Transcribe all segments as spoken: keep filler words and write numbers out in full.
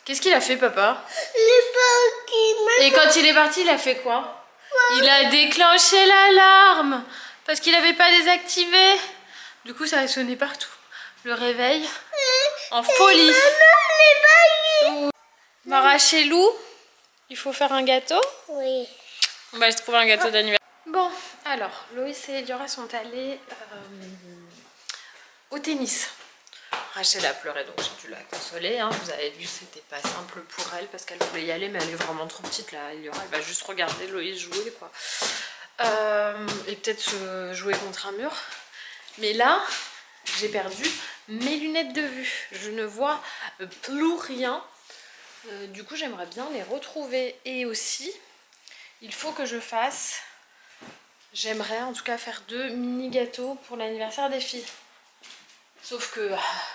Qu'est-ce qu'il a fait, papa? Il est parti. Et quand il est parti, il a fait quoi? Il a déclenché l'alarme parce qu'il n'avait pas désactivé. Du coup, ça a sonné partout. Le réveil en folie. On va arracher Lou. Il faut faire un gâteau. Oui. On va se trouver un gâteau d'anniversaire. Bon, alors, Loïs et Eliora sont allés euh, au tennis. Rachel a pleuré, donc j'ai dû la consoler. Hein. Vous avez vu, c'était pas simple pour elle parce qu'elle voulait y aller, mais elle est vraiment trop petite là. Eliora, elle va juste regarder Loïs jouer, quoi. Euh, et peut-être se jouer contre un mur. Mais là, j'ai perdu mes lunettes de vue. Je ne vois plus rien. Euh, du coup, j'aimerais bien les retrouver. Et aussi, il faut que je fasse... J'aimerais en tout cas faire deux mini gâteaux pour l'anniversaire des filles. Sauf que...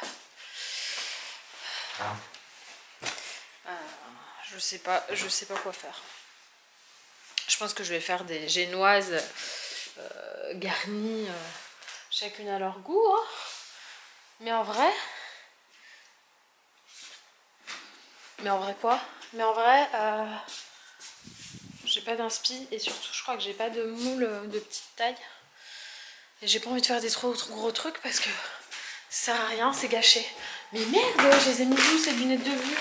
Euh, je sais pas, je sais pas quoi faire. Je pense que je vais faire des génoises euh, garnies, euh, chacune à leur goût. Hein. Mais en vrai... Mais en vrai quoi? Mais en vrai... Euh, j'ai pas d'inspi et surtout je crois que j'ai pas de moule de petite taille. Et j'ai pas envie de faire des trop, trop gros trucs parce que ça sert à rien, c'est gâché. Mais merde, je les ai mis où ces lunettes de vue?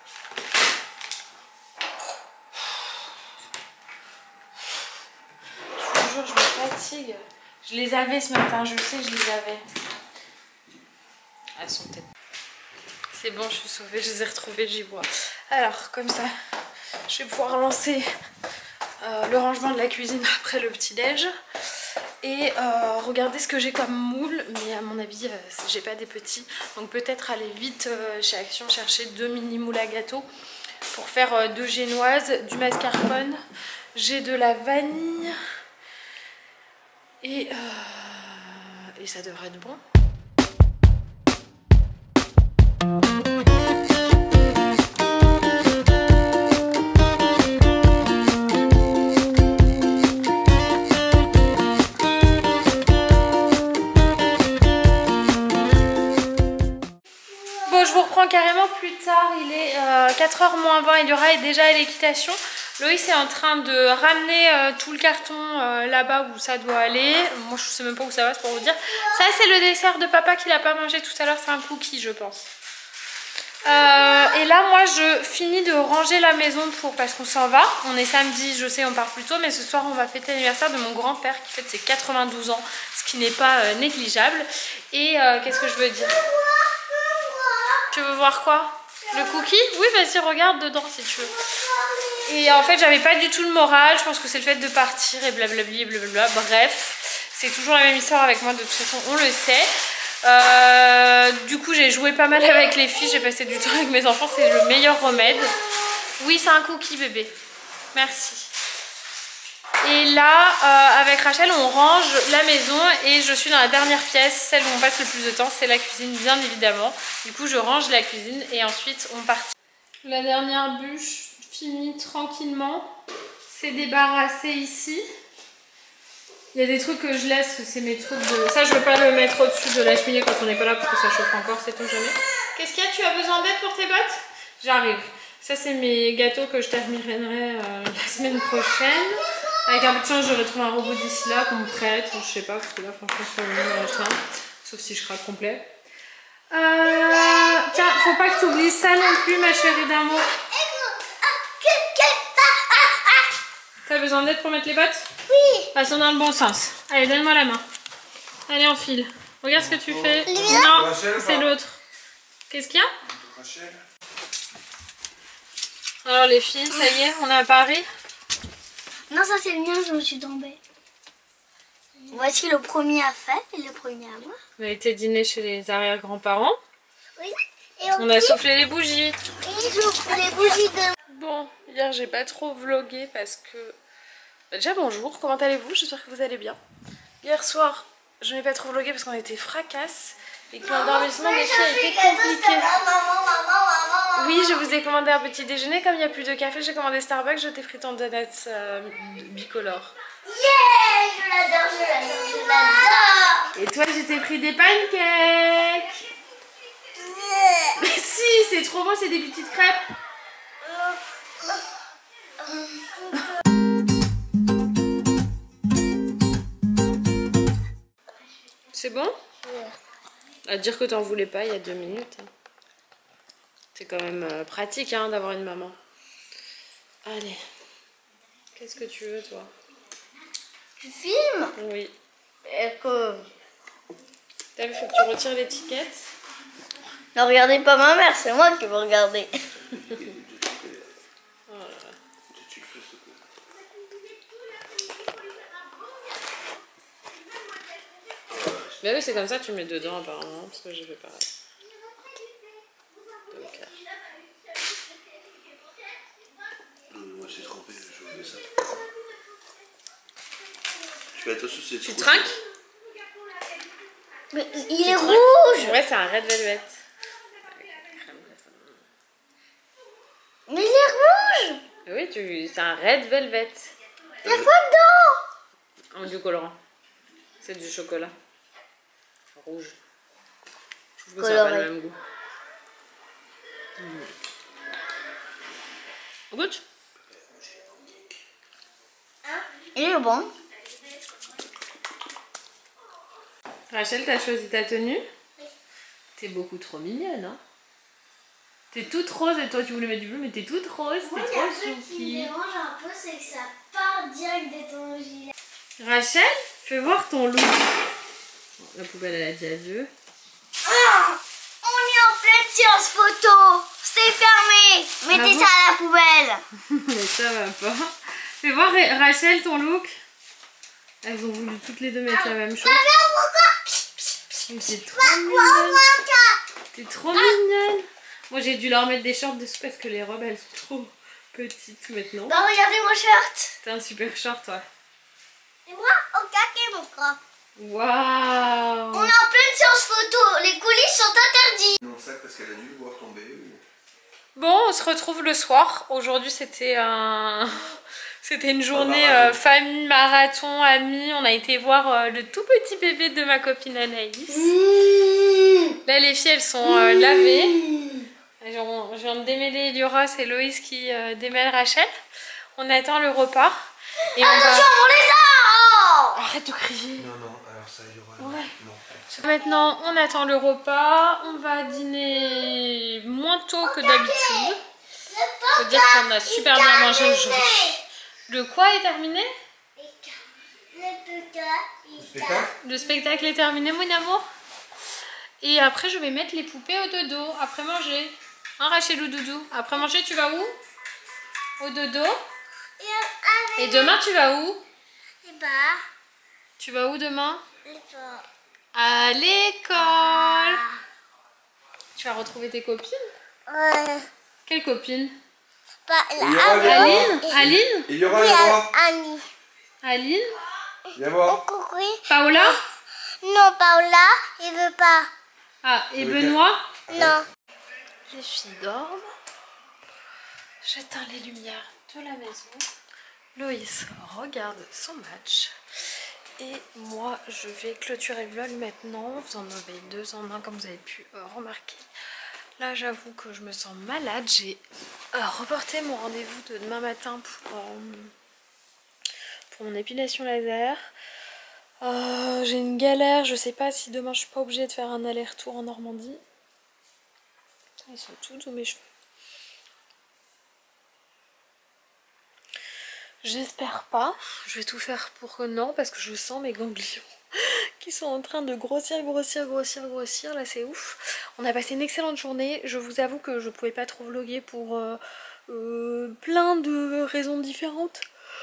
Je vous jure, je me fatigue. Je les avais ce matin, je sais, je les avais. Elles sont peut-être... C'est bon, je suis sauvée, je les ai retrouvées, j'y vois. Alors, comme ça, je vais pouvoir lancer euh, le rangement de la cuisine après le petit-déj. Et euh, regardez ce que j'ai comme moule. Mais à mon avis, euh, j'ai pas des petits. Donc peut-être aller vite euh, chez Action chercher deux mini moules à gâteau pour faire euh, deux génoises, du mascarpone. J'ai de la vanille. Et, euh, et ça devrait être bon. Carrément plus tard, il est euh, quatre heures moins vingt, Eliora est déjà à l'équitation. Loïs est en train de ramener euh, tout le carton euh, là-bas où ça doit aller. Moi je sais même pas où ça va, c'est pour vous dire. Ça c'est le dessert de papa qu'il a pas mangé tout à l'heure, c'est un cookie je pense. Euh, et là moi je finis de ranger la maison pour parce qu'on s'en va. On est samedi, je sais on part plus tôt, mais ce soir on va fêter l'anniversaire de mon grand-père qui fête ses quatre-vingt-douze ans, ce qui n'est pas euh, négligeable. Et euh, qu'est-ce que je veux dire? Tu veux voir quoi? Le cookie? Oui, vas-y, regarde dedans si tu veux. Et en fait, j'avais pas du tout le moral. Je pense que c'est le fait de partir et blablabli, blablabla. Bref, c'est toujours la même histoire avec moi. De toute façon, on le sait. Euh, du coup, j'ai joué pas mal avec les filles. J'ai passé du temps avec mes enfants. C'est le meilleur remède. Oui, c'est un cookie, bébé. Merci. Et là, euh, avec Rachel, on range la maison et je suis dans la dernière pièce, celle où on passe le plus de temps, c'est la cuisine, bien évidemment. Du coup, je range la cuisine et ensuite on part. La dernière bûche finie tranquillement. C'est débarrassé ici. Il y a des trucs que je laisse, c'est mes trucs de... Ça, je veux pas le mettre au-dessus de la cheminée quand on n'est pas là parce que ça chauffe encore, c'est tout jamais. Qu'est-ce qu'il y a? Tu as besoin d'aide pour tes bottes? J'arrive. Ça, c'est mes gâteaux que je terminerai euh, la semaine prochaine. Avec un peu de chance, j'aurais trouvé un robot d'ici là qu'on me prête, ou je sais pas, parce que là, franchement, je peux en acheter un. Sauf si je craque complet. Euh... Tiens, faut pas que tu oublies ça non plus, ma chérie d'amour. T'as besoin d'aide pour mettre les bottes? Oui. Passons dans le bon sens. Allez, donne-moi la main. Allez, enfile. Regarde ce que tu fais. Non, c'est l'autre. Qu'est-ce qu'il y a? Alors, les filles, ça y est, on est à Paris. Non, ça c'est le mien, je me suis tombée. Voici le premier à faire et le premier à moi. On a été dîner chez les arrière-grands-parents. Oui. Et on a soufflé les bougies. Et j'ouvre les bougies de... Bon, hier j'ai pas trop vlogué parce que... Bah, déjà bonjour, comment allez-vous? J'espère que vous allez bien. Hier soir, je n'ai pas trop vlogué parce qu'on était fracasse et que l'endormissement des filles a été compliqué. Oui, je vous ai commandé un petit déjeuner. Comme il n'y a plus de café, j'ai commandé Starbucks. Je t'ai pris ton donut euh, bicolore. Yeah, je l'adore, je l'adore, je l'adore. Et toi, je t'ai pris des pancakes. Yeah. Mais si, c'est trop beau, c'est des petites crêpes. C'est bon? Ouais. À dire que t'en voulais pas il y a deux minutes. C'est quand même euh, pratique hein, d'avoir une maman. Allez. Qu'est-ce que tu veux toi? Tu filmes? Oui. Et que... T'as vu, faut que tu retires l'étiquette. Ne regardez pas ma mère, c'est moi qui veux regarder. Mais oui, c'est comme ça que tu mets dedans apparemment, parce que j'ai fait pareil. Donc, Non, moi c'est trempé, je voulais ça. Je fais attention, c'est tu trop trinques? Mais il est trinques rouge. Ouais, c'est un red velvet. Mais il est rouge. Oui, tu... c'est un red velvet. Il y a quoi dedans? En du colorant. C'est du chocolat. Rouge. Je trouve que ça n'a pas le même goût. Mmh. Goûte. Il est bon. Rachel, t'as choisi ta tenue? T'es beaucoup trop mignonne, hein? T'es toute rose et toi tu voulais mettre du bleu, mais t'es toute rose, t'es trop chouki. Ce qui me dérange un peu, c'est que ça part direct de ton gilet. Rachel, fais voir ton look. Bon, la poubelle elle a dit adieu. Ah, on est en pleine séance photo. C'est fermé. Mettez Ah bon? ça à la poubelle. Mais ça va pas. Fais voir Rachel ton look. Elles ont voulu toutes les deux mettre la même chose. T'es trop mignonne. T'es trop mignonne. Moi j'ai dû leur mettre des shorts dessous parce que les robes elles sont trop petites maintenant. Bah regardez mon shirt. T'as un super short toi. Et moi, au caquet mon corps. Waouh. On est en pleine séance photo. Les coulisses sont interdites. Non, ça parce qu'elle a dû le voir tomber. Ou... Bon, on se retrouve le soir. Aujourd'hui c'était un... C'était une journée marathon. euh, famille, marathon, amis. On a été voir euh, le tout petit bébé de ma copine Anaïs. Mmh. Là, les filles, elles sont euh, lavées. Je viens de démêler Lioros et Loïs qui euh, démêlent Rachel. On attend le repas. Et on Attention, va... mon lézard. Arrête de crier. Non, non, alors ça il y aura. Ouais. Non. Maintenant, on attend le repas. On va dîner moins tôt que d'habitude. Faut dire qu'on a super bien mangé aujourd'hui. Le quoi est terminé? Le spectacle? Le spectacle est terminé, mon amour. Et après, je vais mettre les poupées au dodo. Après manger. Hein, Rachel ou doudou? Après manger, tu vas où? Au dodo. Et demain, tu vas où? Tu vas où demain? À l'école. Tu vas retrouver tes copines? Ouais. Quelles copines? Pas Et il y aura là. Aline? Aline? Et il y aura, il y aura. Annie. Aline? Viens voir. Coucou. Paola? Non, Paola, il veut pas. Ah, et Oui, Benoît? Non. Les filles dorment. J'éteins les lumières de la maison. Loïs regarde son match. Et moi, je vais clôturer le vlog maintenant. Vous en avez deux en un, comme vous avez pu euh, remarquer. Là, j'avoue que je me sens malade. J'ai euh, reporté mon rendez-vous de demain matin pour, euh, pour mon épilation laser. Euh, J'ai une galère. Je sais pas si demain, je suis pas obligée de faire un aller-retour en Normandie. Ils sont tout doux mes cheveux. J'espère pas. Je vais tout faire pour que non, parce que je sens mes ganglions qui sont en train de grossir, grossir, grossir, grossir. Là, c'est ouf. On a passé une excellente journée. Je vous avoue que je pouvais pas trop vlogger pour euh, euh, plein de raisons différentes.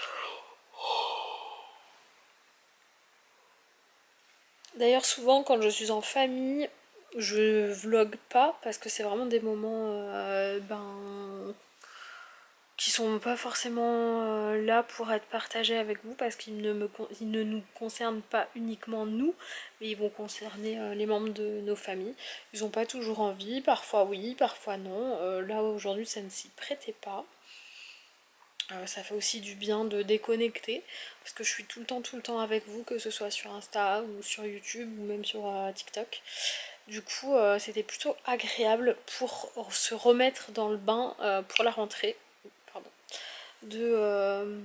D'ailleurs, souvent, quand je suis en famille, je vlogue pas parce que c'est vraiment des moments euh, ben, qui sont pas forcément euh, là pour être partagés avec vous parce qu'ils ne, me, ils ne nous concernent pas uniquement nous, mais ils vont concerner euh, les membres de nos familles. Ils n'ont pas toujours envie, parfois oui, parfois non. Euh, là aujourd'hui ça ne s'y prêtait pas. Euh, ça fait aussi du bien de déconnecter parce que je suis tout le temps tout le temps avec vous, que ce soit sur Insta ou sur YouTube ou même sur euh, TikTok. Du coup euh, c'était plutôt agréable pour se remettre dans le bain euh, pour la rentrée. Pardon. De, euh,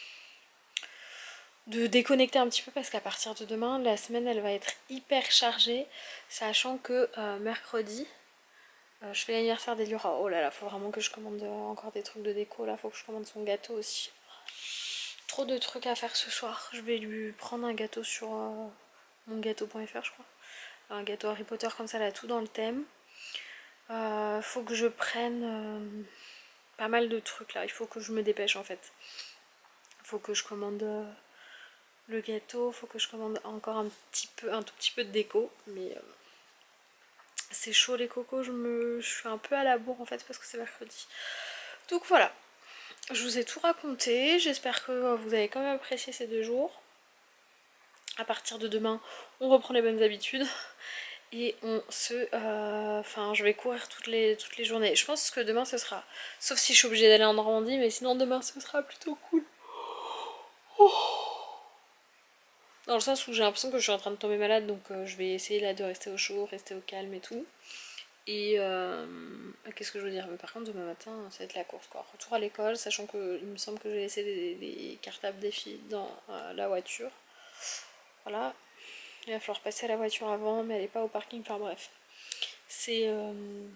de déconnecter un petit peu parce qu'à partir de demain la semaine elle va être hyper chargée, sachant que euh, mercredi euh, je fais l'anniversaire d'Eliora. Oh là là, faut vraiment que je commande encore des trucs de déco là, faut que je commande son gâteau aussi. Trop de trucs à faire ce soir. Je vais lui prendre un gâteau sur euh, mon gâteau point F R je crois. Un gâteau Harry Potter comme ça là, tout dans le thème. Euh, faut que je prenne euh, pas mal de trucs là, il faut que je me dépêche en fait. Faut que je commande euh, le gâteau, faut que je commande encore un petit peu, un tout petit peu de déco, mais euh, c'est chaud les cocos, je, me, je suis un peu à la bourre en fait parce que c'est mercredi. Donc voilà, je vous ai tout raconté, j'espère que vous avez quand même apprécié ces deux jours. À partir de demain, on reprend les bonnes habitudes. Et on se... Euh, enfin, je vais courir toutes les, toutes les journées. Je pense que demain ce sera... Sauf si je suis obligée d'aller en Normandie, mais sinon demain ce sera plutôt cool. Oh. Dans le sens où j'ai l'impression que je suis en train de tomber malade, donc euh, je vais essayer là de rester au chaud, rester au calme et tout. Et euh, qu'est-ce que je veux dire? Mais par contre demain matin ça va être la course quoi. Retour à l'école, sachant que il me semble que j'ai laissé les, les cartables des filles dans euh, la voiture. Voilà. Il va falloir passer à la voiture avant, mais elle n'est pas au parking, enfin bref. C'est euh,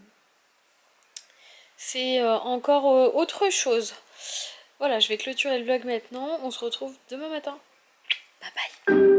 c'est euh, encore euh, autre chose. Voilà, je vais clôturer le vlog maintenant. On se retrouve demain matin. Bye bye.